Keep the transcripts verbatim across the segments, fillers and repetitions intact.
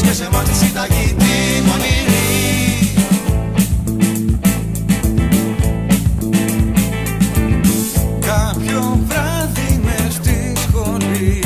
και σε εμάς τη συνταγή την ονειρή. Κάποιο βράδυ μες στη σχολή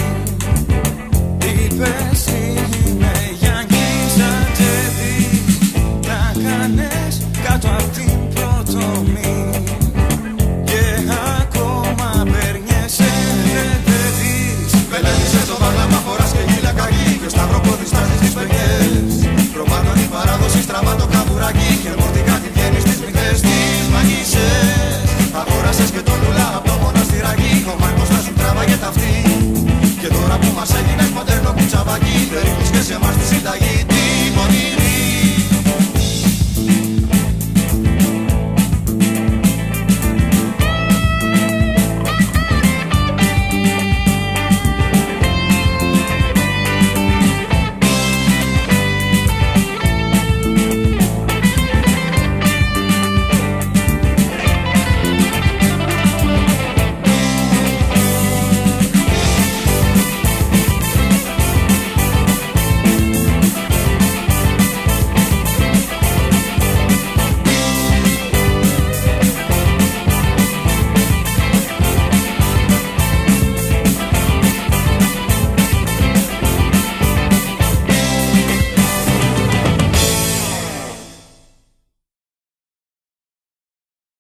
είπες είμαι Γιάννης Ατζέδης. Τα κάνες κάτω απ' την πρωτομή και ακόμα περνιέσαι παιδί. Πελέτησες το βάγλαμα, φοράς και γύλα κακή και ο σταυροπόδης στάζεις τις παιδιές. Προπάντων η παράδοση στραβά το καμπουράκι και μορτικά τη βγαίνεις στις μυθές τις μαγισσές. Αγόρασες και το λουλά απ' το μοναστηράκι, ο Μάρκος θα σου τράβαγε τα αυτή. Και τώρα που μας έγινες μοντέρνο κουτσαβάκι, δεν ρίχνεις και σε εμάς τη συνταγή.